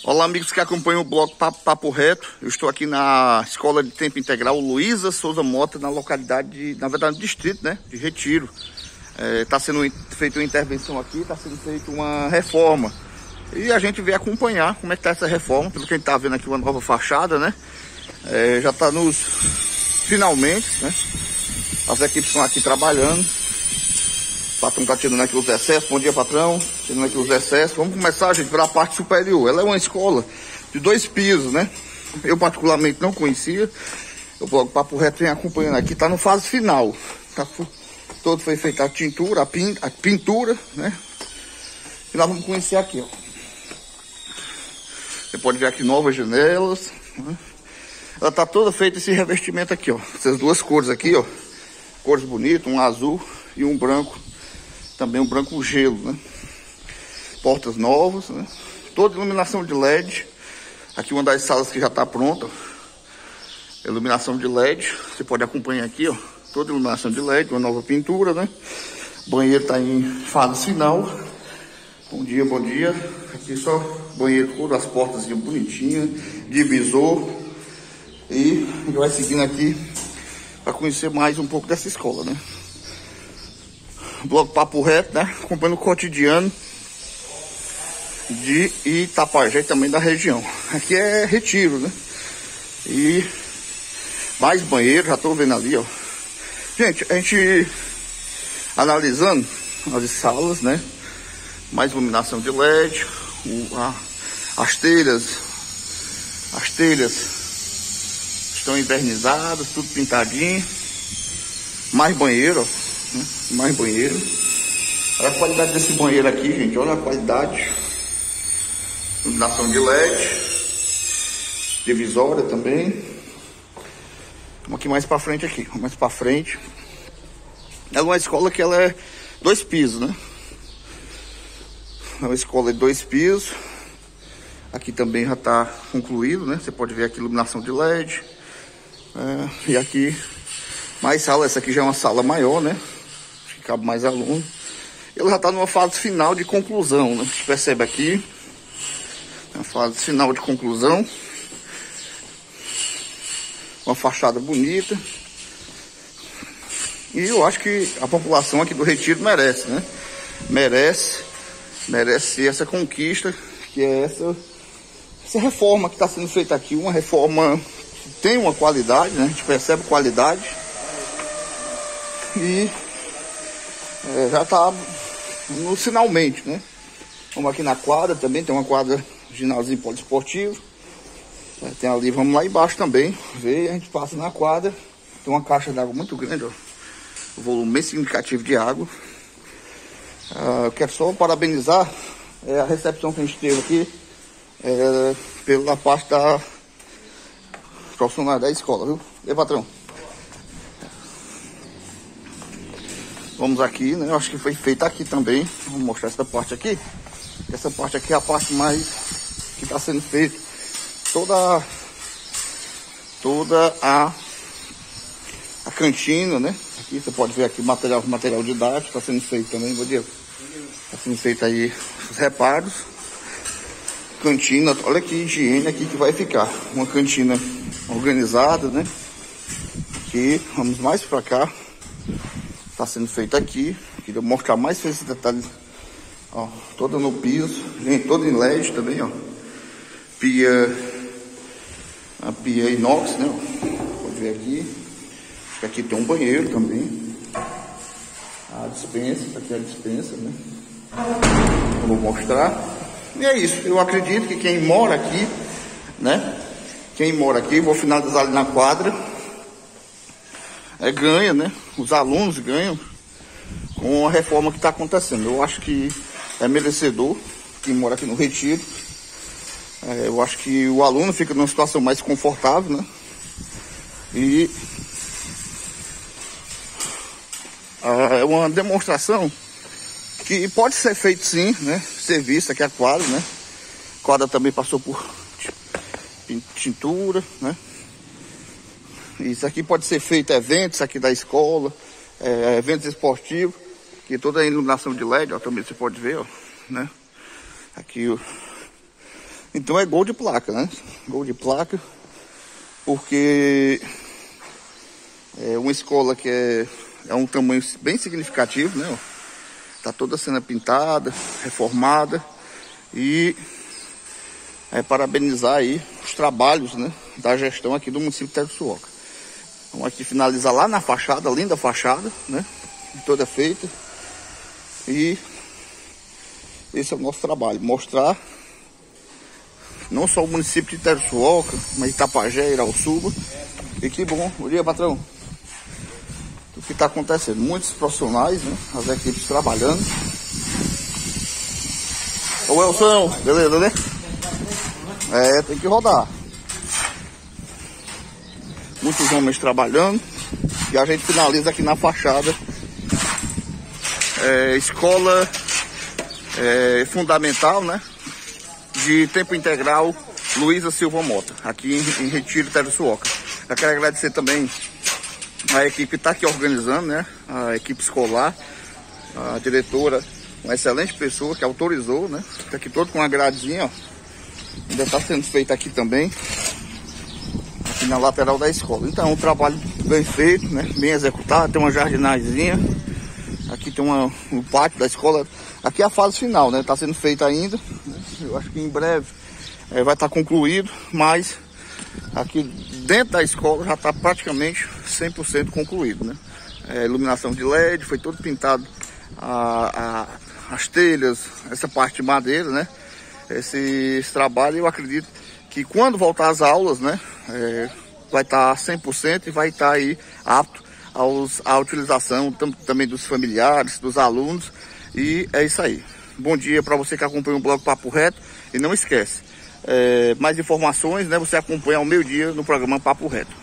Olá, amigos que acompanham o blog Papo Reto. Eu estou aqui na Escola de Tempo Integral Luísa Souza Mota, na localidade, na verdade, no distrito, né, de Retiro. Está sendo feita uma intervenção aqui, está sendo feita uma reforma. E a gente veio acompanhar como é que está essa reforma. Pelo que a gente está vendo aqui, uma nova fachada, né? Já está nos finalmente, né? As equipes estão aqui trabalhando. O patrão está tirando aqui os excessos. Bom dia, patrão. Tirando aqui os excessos. Vamos começar, gente, pela parte superior. Ela é uma escola de 2 pisos, né? Eu particularmente não conhecia. O blog Papo Reto vem acompanhando aqui. Está no fase final. Todo foi feita a tintura, a pintura, né? E nós vamos conhecer aqui, ó. Você pode ver aqui novas janelas, né? Ela tá toda feita esse revestimento aqui, ó. Essas duas cores aqui, ó. Cores bonitas, um azul e um branco. Também um branco gelo, né? Portas novas, né? Toda iluminação de LED. Aqui uma das salas que já tá pronta. Iluminação de LED. Você pode acompanhar aqui, ó. Toda iluminação de LED, uma nova pintura, né? O banheiro tá em fase final. Bom dia, bom dia. Aqui só banheiro todo, as portas bonitinhas, divisor. E a gente vai seguindo aqui para conhecer mais um pouco dessa escola, né? Blog Papo Reto, né? Acompanhando o cotidiano de Itapajé e também da região. Aqui é Retiro, né? E mais banheiro, já tô vendo ali, ó. Gente, a gente analisando as salas, né? Mais iluminação de LED, as telhas estão envernizadas, tudo pintadinho. Mais banheiro, ó, né? Mais banheiro. Olha a qualidade desse banheiro aqui, gente, olha a qualidade. Iluminação de LED, divisória também. Vamos aqui mais para frente aqui, mais para frente. É uma escola que ela é 2 pisos, né? É uma escola de 2 pisos. Aqui também já está concluído, né? Você pode ver aqui iluminação de LED. E aqui mais sala. Essa aqui já é uma sala maior, né? Acho que cabe mais aluno. Ele já está numa fase final de conclusão, né? Você percebe aqui. Uma fase final de conclusão. Uma fachada bonita. E eu acho que a população aqui do Retiro merece, né? Merece essa conquista, que é essa reforma que está sendo feita aqui. Uma reforma que tem uma qualidade, né? A gente percebe qualidade. E já está no finalmente, né? Vamos aqui na quadra também, tem uma quadra ginásio poliesportivo. Tem ali, vamos lá embaixo também, ver, a gente passa na quadra. Tem uma caixa d'água muito grande, ó. O volume bem significativo de água. Eu quero só parabenizar a recepção que a gente teve aqui pela parte da profissional da escola, viu? E patrão? Vamos aqui, né? Eu acho que foi feita aqui também. Vou mostrar essa parte aqui. Essa parte aqui é a parte mais que está sendo feita. Toda a cantina, né? Aqui você pode ver aqui material didático está sendo feito também, bom dia. Está sendo feito aí os reparos. Cantina, olha que higiene aqui que vai ficar. Uma cantina organizada, né? Aqui, vamos mais para cá. Está sendo feito aqui. Queria mostrar mais esses detalhes. Ó, toda no piso, gente, toda em LED também, ó. A pia inox, né? Pode ver aqui. Acho que aqui tem um banheiro também. A dispensa, aqui é a dispensa, né? Eu vou mostrar. E é isso. Eu acredito que quem mora aqui, né? Quem mora aqui, vou finalizar ali na quadra. Ganha, né? Os alunos ganham com a reforma que está acontecendo. Eu acho que é merecedor quem mora aqui no Retiro. Eu acho que o aluno fica numa situação mais confortável, né? E é uma demonstração que pode ser feito sim, né? Ser vista aqui a quadra, né? A quadra também passou por tintura, né? Isso aqui pode ser feito eventos aqui da escola, eventos esportivos, que toda a iluminação de LED, ó, também você pode ver, ó, né? Aqui Então é gol de placa, né? Gol de placa, porque é uma escola que é um tamanho bem significativo, né? Tá toda sendo pintada, reformada, e parabenizar aí os trabalhos, né, da gestão aqui do município de Terçuoca. Vamos aqui finalizar lá na fachada, linda fachada, né? Toda feita. E esse é o nosso trabalho, mostrar não só o município de Terçuoca, mas Itapajé, Irauçuba. E que bom dia, patrão. O que está acontecendo? Muitos profissionais, né? As equipes trabalhando. Ô Elson, beleza, né? Tem que rodar. Muitos homens trabalhando. E a gente finaliza aqui na fachada. Escola fundamental, né? De tempo integral, Luísa Silva Mota, aqui em Retiro, Terçuoca. Eu quero agradecer também a equipe que está aqui organizando, né? A equipe escolar, a diretora, uma excelente pessoa que autorizou, né? Está aqui todo com uma gradezinha, ó. Ainda está sendo feito aqui também, aqui na lateral da escola. Então é um trabalho bem feito, né? Bem executado. Tem uma jardinagemzinha. Aqui tem um pátio da escola. Aqui é a fase final, né? Está sendo feita ainda, né? Eu acho que em breve vai estar concluído, mas aqui dentro da escola já está praticamente 100% concluído, né? Iluminação de LED, foi todo pintado, as telhas, essa parte de madeira, né? Esse trabalho, eu acredito que quando voltar às aulas, né? Vai estar 100% e vai estar aí apto à utilização também dos familiares, dos alunos. E é isso aí. Bom dia para você que acompanha o blog Papo Reto. E não esquece, mais informações, né? Você acompanha ao meio-dia no programa Papo Reto.